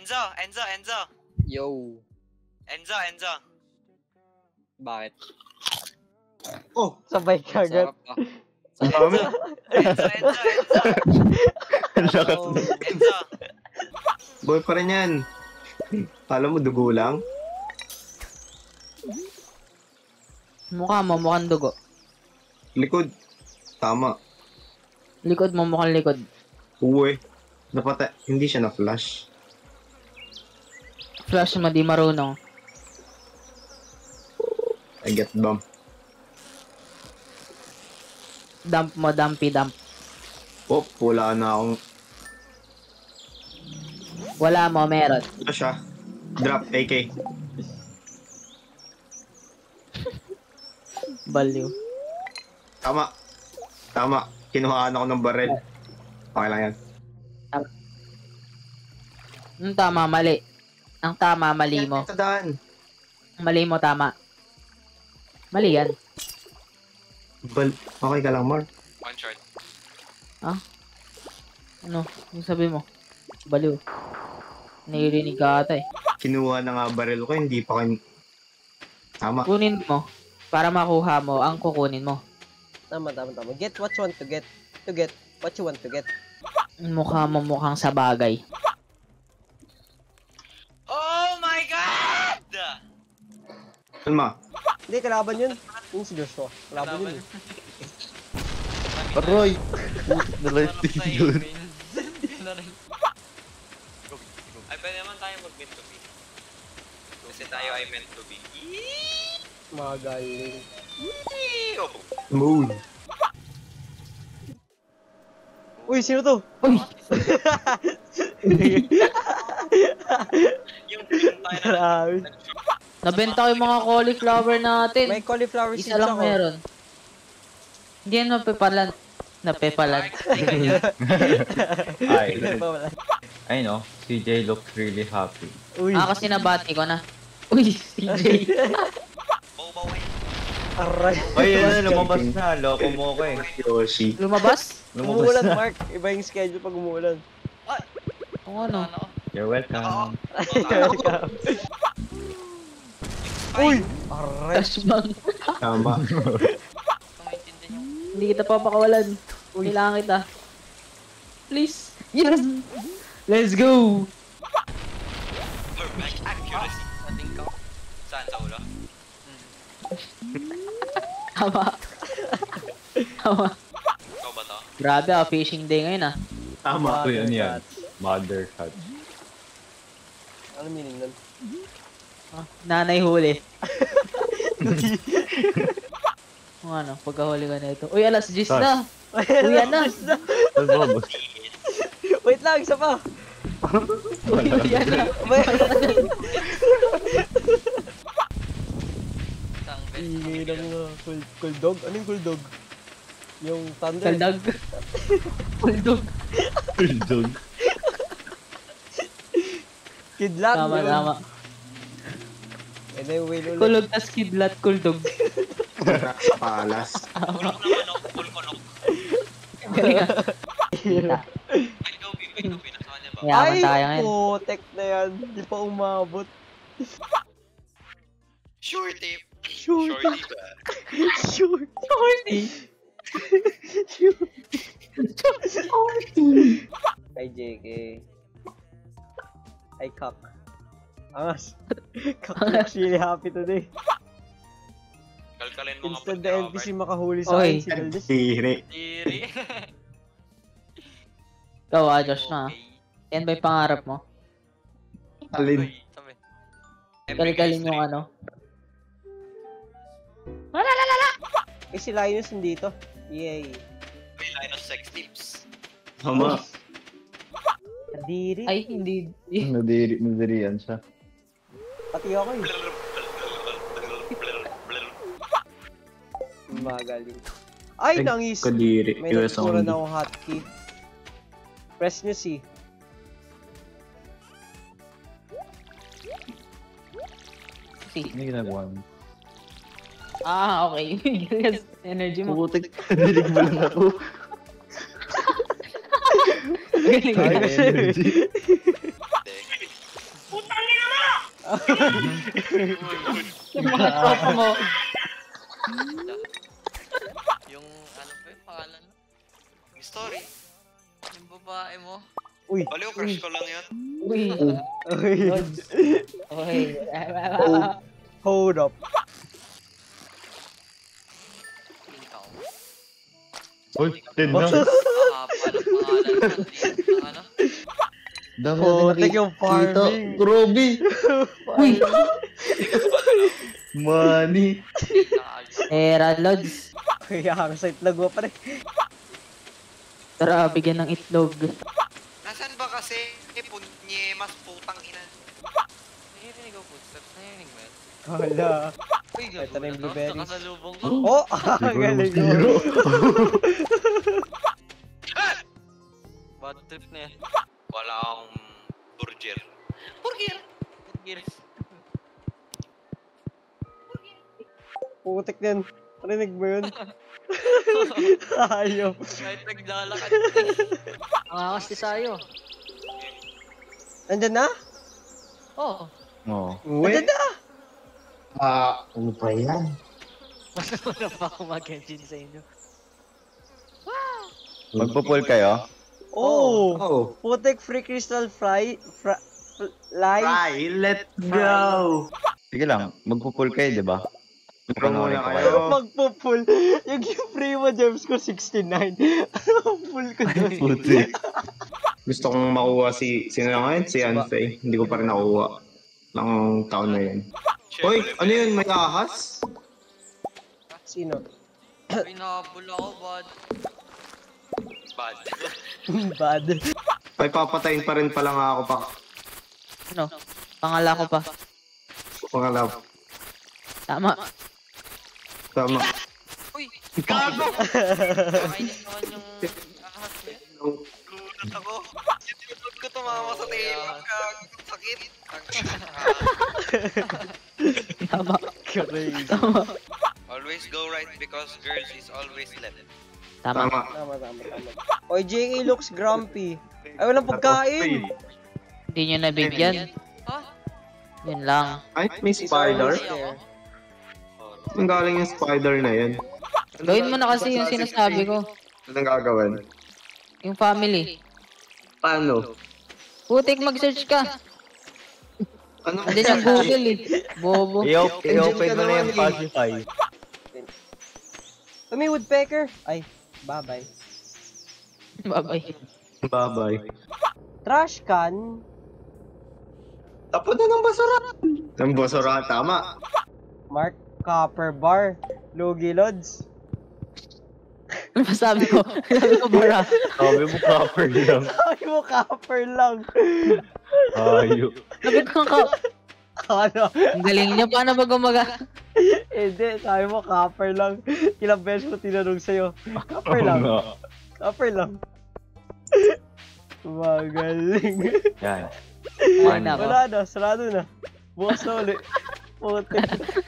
Enzo. Yo. Enzo. Bakit? Oh, sabay ka agad. Sarap ah. Enzo. Ang lakas Oh. na. Enzo. Boy pa rin yan. Kala mo dugo lang? Mukha mo, mukhang dugo. Likod. Tama. Likod mo, mukhang likod. Uwe. Dapat hindi siya na-flash. Flash mo, di marunong. I get bump. Dump mo, dump. Oh, wala na akong... Wala mo, meron. Ito siya. Drop, AK. Baliw. Tama. Kinuhaan ako ng barrel. Okay lang yan. Ang tama, mali. Ang tama, mali mo. Ito daan. Mali mo, tama. Mali yan. Okay ka lang, Mark. One shot. Ano? Yung sabi mo? Baliw. Narinig ka ata eh. Kinuha na nga barrel ko, hindi pa kayo... Tama. Kunin mo. Para makuha mo, ang kukunin mo. Tama. Get what you want to get. To get what you want to get. Mukha mo mukhang sa bagay. Oh my God! Alma. Hindi, kalaban yun. Yung si Joshua. Kalaban yun. Aroy! Nalight din yun. Ay, pwede naman tayo mag-meant to be. Kasi tayo ay meant to be. Magaling. Moon. Uy, sino to? Uy! Yung tayo na Grabe. Nabenta ko yung mga cauliflower natin. May cauliflower seeds Isa lang ako. meron. Hindi yan napepalan. Napepalan. Ay, Wala. I know, CJ looks really happy. Uy. Kasi nabati ko na. Uy, CJ. Bow eh. Aray. Ay, yun na, lumabas na. Loko mo ko eh. Yoshi. Lumabas? Umuulan, Mark. Iba yung schedule pag umuulan. Oo, ano? You're welcome. Uy! Aray. Kasbang. Tama. Hindi kita papakawalan. Kailangan kita. Please. Yes! Let's go! Perfect accuracy. Ating ka. Saan? Sa ulo? Tama. Ikaw ba to? Grabe fishing day ngayon Tama. Ito yun yan. Mother cat. Ano meaning nun? Nanay huli. Ano, pagkahuli ka na ito. Uy, alas 10 na! Uy, na! Wait lang, isa pa! Uy, yan na! Isang best. Ingay ng cool dog? Anong cool dog? Yung thunder? Kaldag. Kuldog. Dog. Kidlat? Tama. And then whale ulit. Kulog tas kidlat, kuldog. Sa palas. Kulok naman ako. Kulok. Galing Wait, go, nasa kanya ba? Yaman tayo Ay, ngayon. putek na yan. Di pa umabot. Sure tip. Sure. Sure tip. Sure. Ay, JK. Ay, Kak. Angas. Kak looks really happy today. Kalkalin mo nga Instant the NPC makahuli sa Oy. akin si Galdes. Tiri. Tiri. Ikaw, Josh na. Yan ba yung pangarap mo? Alin. Kalkalin yung ano. Eh, si Linus nandito. Yay. May line of sex tips. Tama. Nadiri. Ay, hindi. Nadiri yan siya. Pati ako eh. Magaling. Ay, nangis. Kadiri. May US natutunan only. akong hotkey. Press nyo C. Ano ginagawa mo? Okay. Energy mo. Putik. Dinig mo lang ako. Galing. Yung mga tropa mo. Yung ano pa yung pangalan? Yung story. Yung babae mo. Uy. Baliw, crush ko lang yun. Uy. Uy. Uy. Hold up. Ikaw. Uy, tin na. Paano pangalan mo? Ano? Dami Putik yung farming. Grabe. Uy. Money. Era Lods. Kaya ako sa itlog mo pa rin. Tara, bigyan ng itlog. Nasaan ba kasi? Punye, mas putang ina. Narinig ko footsteps. Narinig mo yun? Hala. Uy, Ito na yung blueberries. Nakasalubong ko. Oh! Ang galing mo. Bad trip na yan. Wala akong burger. Burger! Burgers. Putik din. Narinig mo yun? Ayaw. Kahit naglalakad. Ang angas ni Sayo. Andyan na? Oo. Oo. Andyan na! Ano pa yan? Mas nauna pa ako mag-engine sa inyo. Magpo-pull kayo? Oh! Oh. Putik free crystal fly. Live. Try, let's go! Sige lang, magpo-pull kayo, di ba? Ikaw muna Panoorin ko kayo. Magpo-pull. Yung free mo, James ko 69. Ano pull ko doon? Putik. Gusto kong makuha sino na ngayon? Si Anfei. Hindi ko pa rin nakuha. Lang taon na yan. Hoy, ano yun? May ahas? Sino? Pinabol ako, bad. Bad. Bad. Ay, papatayin pa rin pala nga ako pa. Ano? Pangala ko pa. Pangalaw. Tama. Tama. Uy! Gago! Nakainis naman yung ahas niya. Gulat ako. Sinunod ko tumama sa table. Sakit. Tama. Crazy. Tama. Always go right because girls is always left. Tama. Tama. Oy, JA looks grumpy. Ay, walang pagkain. Hindi nyo nabigyan. Ha? Yun lang. Ay, may spider? There. Ang galing yung spider na yan. Gawin mo na kasi yung sinasabi ko. Anong gagawin? Yung family. Paano? Putik, mag-search ka. Anong Andyan yung Google eh. Bobo. I-open mo na yung Pacify. May woodpecker. Ay, bye-bye. Bye-bye. Bye-bye. Trash can. Tapos na ng basura. Ng basura, tama. Mark Copper Bar. Lugi Lods. Ano ba sabi ko? Sabi ko bara. Sabi mo copper lang. Sabi mo copper lang. Ayok. Sabi ko ka. Ano? Ang galing niya. Paano ba gumaga? Hindi, sabi mo copper lang. Ilang beses ko tinanong sa'yo. Copper lang. Copper lang. Magaling. Yan. Ay, nako. Wala na, sarado na. Bukas na ulit. Puti.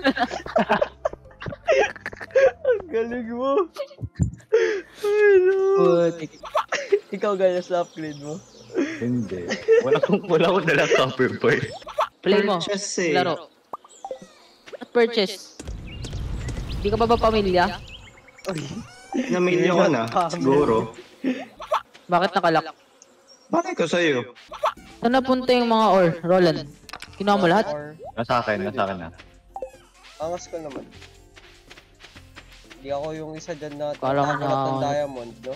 Ang galing mo. Ay, no. Putik. Ikaw ganyan sa upgrade mo. Hindi. Wala akong dalang copper boy. Play mo. Purchase eh. Laro. Purchase. Di ka pa ba pamilya? Na-million ko na, siguro. Bakit nakalak? Bakit ko sa'yo? Saan napunta yung mga ore, Roland? Kinuha mo lahat? Or, Nasa akin na. angas ko naman. Hindi ako yung isa dyan na Kala ko na- ng diamond, no?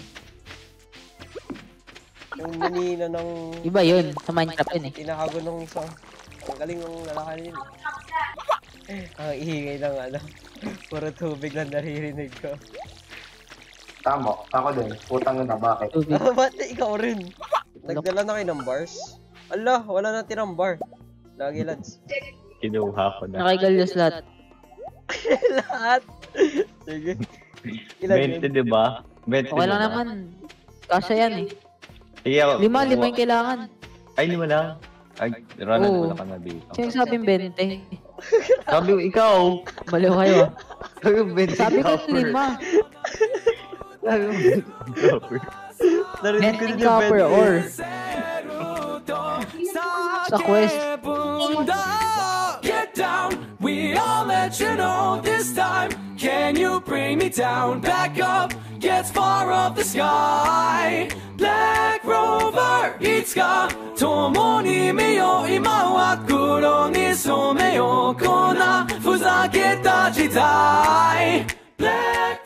Yung manina ng Iba yun, sa Minecraft yun eh. tinahago ng isa. Ang galing ng lalaki yun. Ang ingay ng ano. Puro tubig lang naririnig ko. Tama, ako din. Putang na, bakit? Tubig. Ba't ikaw rin? Nagdala na kayo ng bars? Ala, wala na tirang bar. Lagi lads. Kinuha ko na. Nakaigalyos lahat. Lahat. Sige. Ilan 20, di ba? 20, Okay lang diba? naman. Kasya yan eh. Sige ako. 5 yung kailangan. Ay, 5 lang. Ay, Ronald, Oo. wala ka na dito. Sino sabing 20? Sabi ko, ikaw. Baliw kayo ah. Sabi ko, 20 Sabi ko copper. 5. Sabi ko, 20 copper. Narinig ko 20 din yung copper 20. ore. Sa quest. Get down, we all let you know this time. Can you bring me down? Back up, get far up the sky. Black Rover, いつか共に見よう。今は黒に染めよう。こんなふざけた時代。Black